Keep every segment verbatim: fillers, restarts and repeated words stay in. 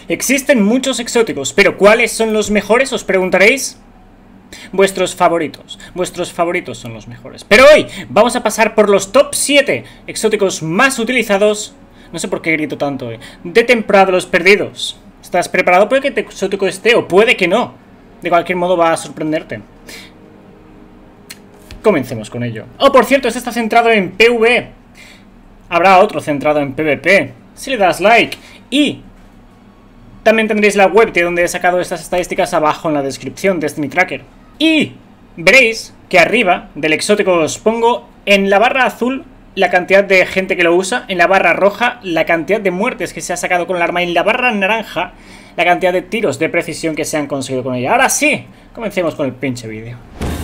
Existen muchos exóticos, pero ¿cuáles son los mejores? Os preguntaréis. Vuestros favoritos, vuestros favoritos son los mejores. Pero hoy vamos a pasar por los top siete exóticos más utilizados. No sé por qué grito tanto, eh. De temporada de los perdidos. ¿Estás preparado? Puede que este exótico esté o puede que no. De cualquier modo va a sorprenderte. Comencemos con ello. Oh, por cierto, este está centrado en PvE. Habrá otro centrado en PvP. Si le das like. Y también tendréis la web de donde he sacado estas estadísticas abajo en la descripción, Destiny Tracker. Y veréis que arriba del exótico os pongo en la barra azul la cantidad de gente que lo usa, en la barra roja la cantidad de muertes que se ha sacado con el arma, y en la barra naranja la cantidad de tiros de precisión que se han conseguido con ella. Ahora sí, comencemos con el pinche vídeo.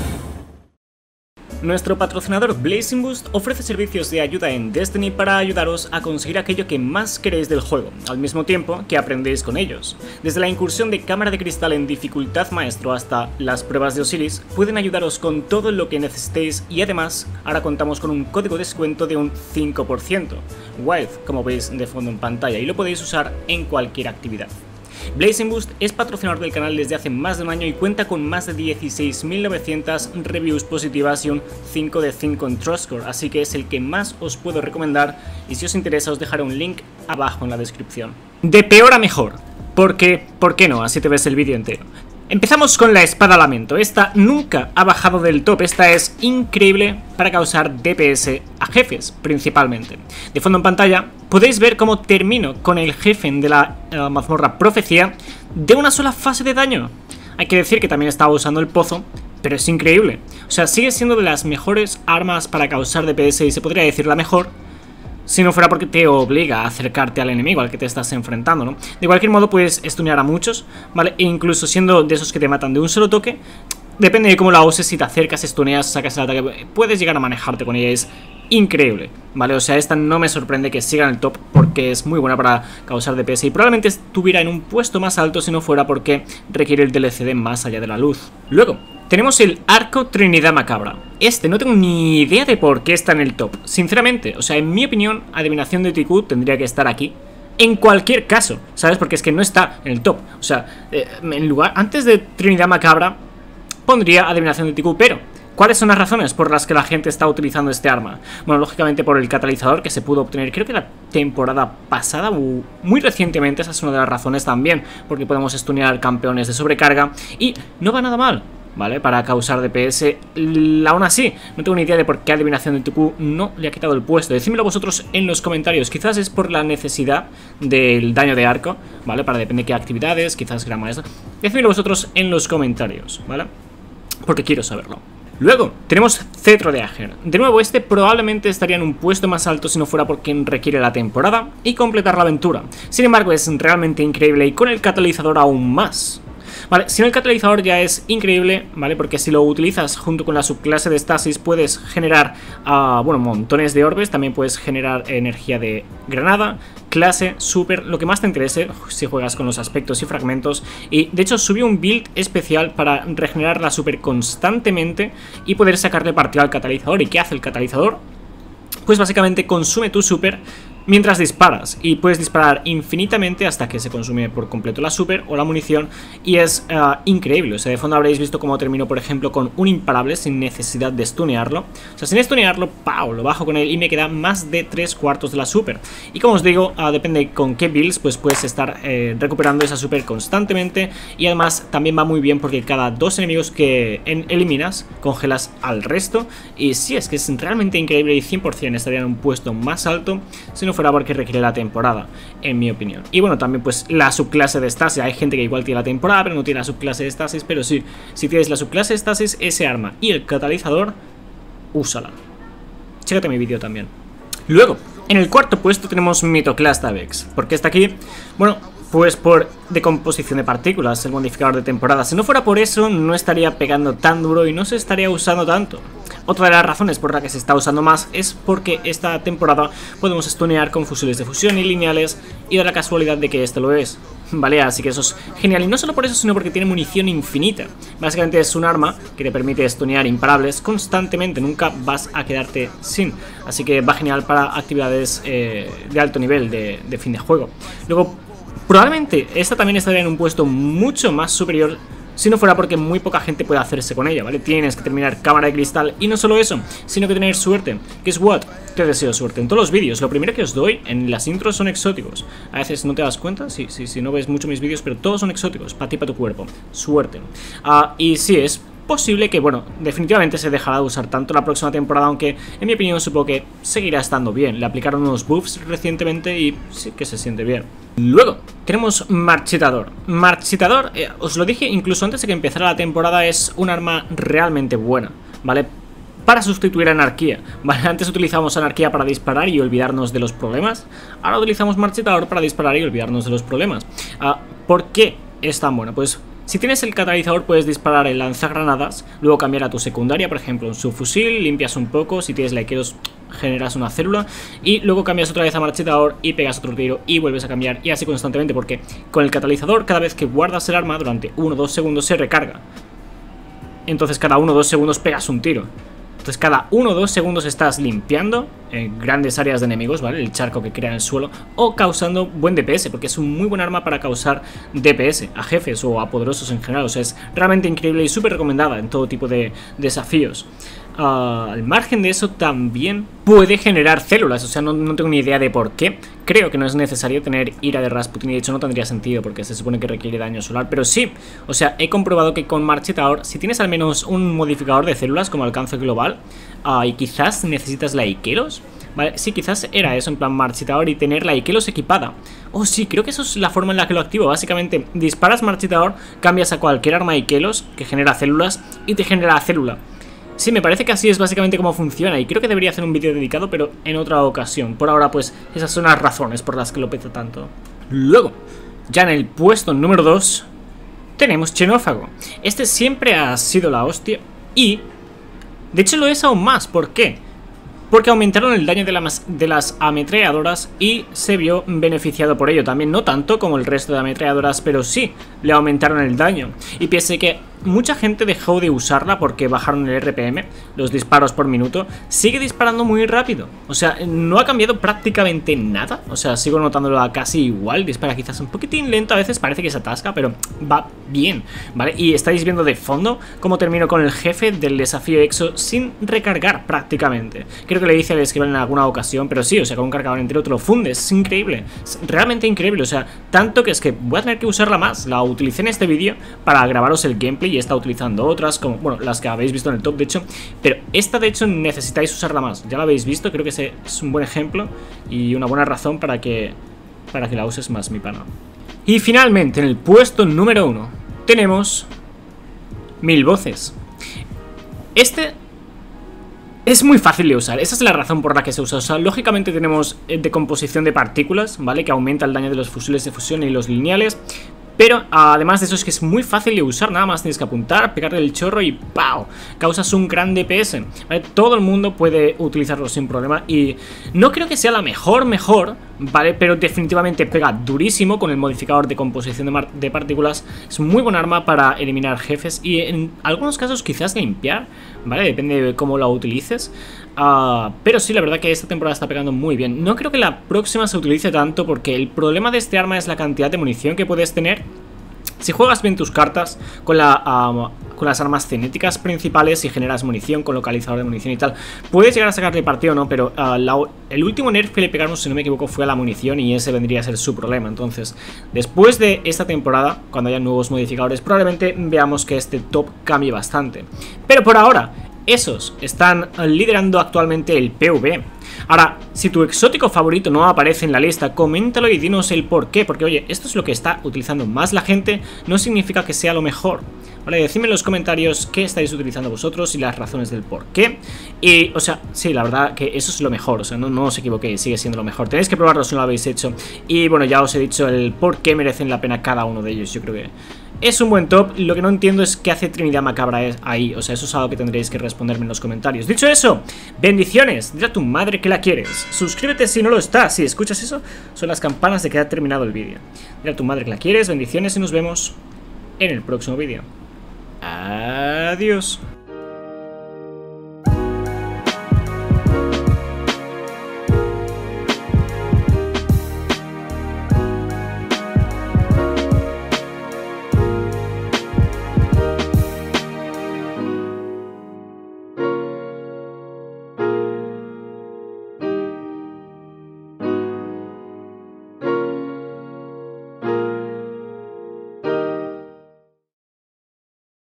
Nuestro patrocinador Blazing Boost ofrece servicios de ayuda en Destiny para ayudaros a conseguir aquello que más queréis del juego, al mismo tiempo que aprendéis con ellos. Desde la incursión de cámara de cristal en dificultad maestro hasta las pruebas de Osiris, pueden ayudaros con todo lo que necesitéis, y además ahora contamos con un código de descuento de un cinco por ciento, Wild, como veis de fondo en pantalla, y lo podéis usar en cualquier actividad. Blazing Boost es patrocinador del canal desde hace más de un año y cuenta con más de dieciséis mil novecientas reviews positivas y un cinco de cinco en TrustScore, así que es el que más os puedo recomendar, y si os interesa os dejaré un link abajo en la descripción. De peor a mejor, porque, ¿por qué no? Así te ves el vídeo entero. Empezamos con la espada lamento. Esta nunca ha bajado del top. Esta es increíble para causar D P S a jefes, principalmente. De fondo en pantalla podéis ver cómo termino con el jefe de la uh, mazmorra Profecía de una sola fase de daño. Hay que decir que también estaba usando el pozo, pero es increíble. O sea, sigue siendo de las mejores armas para causar D P S, y se podría decir la mejor, si no fuera porque te obliga a acercarte al enemigo al que te estás enfrentando, ¿no? De cualquier modo puedes stunear a muchos, ¿vale? E incluso siendo de esos que te matan de un solo toque, depende de cómo la uses, si te acercas, stuneas, sacas el ataque, puedes llegar a manejarte con ella. Es increíble, ¿vale? O sea, esta no me sorprende que siga en el top porque es muy buena para causar D P S, y probablemente estuviera en un puesto más alto si no fuera porque requiere el D L C de Más allá de la luz. Luego tenemos el Arco Trinidad Macabra. Este no tengo ni idea de por qué está en el top, sinceramente. O sea, en mi opinión, Adivinación de T Q tendría que estar aquí en cualquier caso, ¿sabes? Porque es que no está en el top. O sea, eh, en lugar, antes de Trinidad Macabra pondría Adivinación de T Q, pero ¿cuáles son las razones por las que la gente está utilizando este arma? Bueno, lógicamente por el catalizador que se pudo obtener, creo que la temporada pasada o muy recientemente. Esa es una de las razones también, porque podemos stunear campeones de sobrecarga y no va nada mal, ¿vale? Para causar D P S. Aún así, no tengo ni idea de por qué Adivinación de T Q no le ha quitado el puesto. Decídmelo vosotros en los comentarios. Quizás es por la necesidad del daño de arco, ¿vale? Para depende de qué actividades, quizás gran maestro. Decídmelo vosotros en los comentarios, ¿vale? Porque quiero saberlo. Luego tenemos Cetro de Ager. De nuevo, este probablemente estaría en un puesto más alto si no fuera por quien requiere la temporada y completar la aventura. Sin embargo, es realmente increíble, y con el catalizador aún más. Vale, si no, el catalizador ya es increíble, ¿vale? Porque si lo utilizas junto con la subclase de Stasis puedes generar, uh, bueno, montones de orbes. También puedes generar energía de granada, clase, super, lo que más te interese si juegas con los aspectos y fragmentos. Y de hecho subí un build especial para regenerar la super constantemente y poder sacarle partido al catalizador. ¿Y qué hace el catalizador? Pues básicamente consume tu super mientras disparas, y puedes disparar infinitamente hasta que se consume por completo la super o la munición, y es uh, increíble. O sea, de fondo habréis visto cómo termino, por ejemplo, con un imparable sin necesidad de stunearlo. O sea, sin stunearlo, ¡pau!, lo bajo con él y me queda más de tres cuartos de la super. Y como os digo, uh, depende con qué builds, pues puedes estar eh, recuperando esa super constantemente, y además también va muy bien porque cada dos enemigos que en eliminas, congelas al resto. Y sí, es que es realmente increíble, y cien por cien estaría en un puesto más alto si no fuera porque requiere la temporada, en mi opinión. Y bueno, también pues la subclase de Stasis. Hay gente que igual tiene la temporada pero no tiene la subclase de Stasis, pero sí, si tienes la subclase de Stasis, ese arma y el catalizador, úsala. Chécate mi vídeo también. Luego, en el cuarto puesto tenemos Mitoclasta Vex. ¿Por qué está aquí? Bueno, pues por decomposición de partículas, el modificador de temporada. Si no fuera por eso, no estaría pegando tan duro y no se estaría usando tanto. Otra de las razones por la que se está usando más es porque esta temporada podemos stunear con fusiles de fusión y lineales, y da la casualidad de que esto lo es, ¿vale? Así que eso es genial, y no solo por eso, sino porque tiene munición infinita. Básicamente es un arma que te permite stunear imparables constantemente, nunca vas a quedarte sin. Así que va genial para actividades eh, de alto nivel de, de fin de juego. Luego, Probablemente esta también estaría en un puesto mucho más superior si no fuera porque muy poca gente puede hacerse con ella, ¿vale? Tienes que terminar cámara de cristal y no solo eso, sino que tener suerte. Guess what? Te deseo suerte en todos los vídeos. Lo primero que os doy en las intros son exóticos. A veces no te das cuenta, sí, sí, sí, no ves mucho mis vídeos, pero todos son exóticos, para ti, para tu cuerpo. Suerte. Uh, y sí, es posible que, bueno, definitivamente se dejará de usar tanto la próxima temporada, aunque en mi opinión supongo que seguirá estando bien. Le aplicaron unos buffs recientemente y sí que se siente bien. Luego tenemos Marchitador. Marchitador, eh, os lo dije incluso antes de que empezara la temporada, es un arma realmente buena, ¿vale? Para sustituir a Anarquía, ¿vale? Antes utilizábamos Anarquía para disparar y olvidarnos de los problemas. Ahora utilizamos Marchitador para disparar y olvidarnos de los problemas. uh, ¿Por qué es tan bueno? Pues si tienes el catalizador puedes disparar el lanzagranadas, luego cambiar a tu secundaria, por ejemplo un subfusil, limpias un poco, si tienes likeros generas una célula y luego cambias otra vez a Marchitador y pegas otro tiro y vuelves a cambiar y así constantemente, porque con el catalizador cada vez que guardas el arma durante uno o dos segundos se recarga. Entonces cada uno o dos segundos pegas un tiro. Entonces cada uno o dos segundos estás limpiando en grandes áreas de enemigos, ¿vale? El charco que crea en el suelo, o causando buen D P S, porque es un muy buen arma para causar D P S a jefes o a poderosos en general. O sea, es realmente increíble y súper recomendada en todo tipo de desafíos. Uh, al margen de eso también puede generar células, o sea, no, no tengo ni idea de por qué. Creo que no es necesario tener ira de Rasputin y de hecho no tendría sentido porque se supone que requiere daño solar, pero sí, o sea, he comprobado que con Marchitador, si tienes al menos un modificador de células como alcance global uh, y quizás necesitas la Ikelos, ¿vale? Sí, quizás era eso, en plan Marchitador y tener la Ikelos equipada. Oh sí, creo que eso es la forma en la que lo activo. Básicamente, disparas Marchitador, cambias a cualquier arma Ikelos que genera células y te genera la célula. Sí, me parece que así es básicamente cómo funciona y creo que debería hacer un vídeo dedicado, pero en otra ocasión. Por ahora, pues, esas son las razones por las que lo peta tanto. Luego, ya en el puesto número dos, tenemos Xenófago. Este siempre ha sido la hostia y, de hecho, lo es aún más. ¿Por qué? Porque aumentaron el daño de, la de las ametralladoras y se vio beneficiado por ello. También no tanto como el resto de ametralladoras, pero sí le aumentaron el daño. Y piense que mucha gente dejó de usarla porque bajaron el R P M, los disparos por minuto. Sigue disparando muy rápido, o sea, no ha cambiado prácticamente nada. O sea, sigo notándolo casi igual. Dispara quizás un poquitín lento, a veces parece que se atasca, pero va bien, ¿vale? Y estáis viendo de fondo cómo termino con el jefe del desafío EXO sin recargar prácticamente. Creo que le dice al escribano en alguna ocasión, pero sí, o sea, con un cargador entero te lo fundes. Es increíble, es realmente increíble. O sea, tanto que es que voy a tener que usarla más. La utilicé en este vídeo para grabaros el gameplay y he estado utilizando otras, como, bueno, las que habéis visto en el top, de hecho. Pero esta, de hecho, necesitáis usarla más. Ya la habéis visto, creo que ese es un buen ejemplo y una buena razón para que, para que la uses más, mi pana. Y finalmente, en el puesto número uno, tenemos Mil Voces. Este es muy fácil de usar, esa es la razón por la que se usa. O sea, lógicamente tenemos decomposición de partículas, ¿vale? Que aumenta el daño de los fusiles de fusión y los lineales. Pero además de eso es que es muy fácil de usar, nada más tienes que apuntar, pegarle el chorro y ¡pau! Causas un gran D P S, ¿vale? Todo el mundo puede utilizarlo sin problema y no creo que sea la mejor, mejor, ¿vale? Pero definitivamente pega durísimo con el modificador de composición de, de partículas. Es muy buen arma para eliminar jefes y en algunos casos quizás limpiar, ¿vale? Depende de cómo la utilices. Uh, pero sí, la verdad que esta temporada está pegando muy bien. No creo que la próxima se utilice tanto porque el problema de este arma es la cantidad de munición que puedes tener. Si juegas bien tus cartas con, la, uh, con las armas cinéticas principales y generas munición con localizador de munición y tal, puedes llegar a sacarle partido o no, pero uh, la, el último nerf que le pegaron, si no me equivoco, fue a la munición y ese vendría a ser su problema. Entonces, después de esta temporada, cuando haya nuevos modificadores, probablemente veamos que este top cambie bastante. Pero por ahora, esos están liderando actualmente el P V. Ahora, si tu exótico favorito no aparece en la lista, coméntalo y dinos el por qué. Porque, oye, esto es lo que está utilizando más la gente, no significa que sea lo mejor. Vale, decidme en los comentarios qué estáis utilizando vosotros y las razones del por qué. Y, o sea, sí, la verdad que eso es lo mejor. O sea, no, no os equivoquéis, sigue siendo lo mejor. Tenéis que probarlo si no lo habéis hecho. Y, bueno, ya os he dicho el por qué merecen la pena cada uno de ellos. Yo creo que es un buen top. Lo que no entiendo es qué hace Trinidad Macabra ahí. O sea, eso es algo que tendréis que responderme en los comentarios. Dicho eso, bendiciones. Dile a tu madre que la quieres. Suscríbete si no lo estás. Si escuchas eso, son las campanas de que ha terminado el vídeo. Dile a tu madre que la quieres. Bendiciones y nos vemos en el próximo vídeo. Adiós.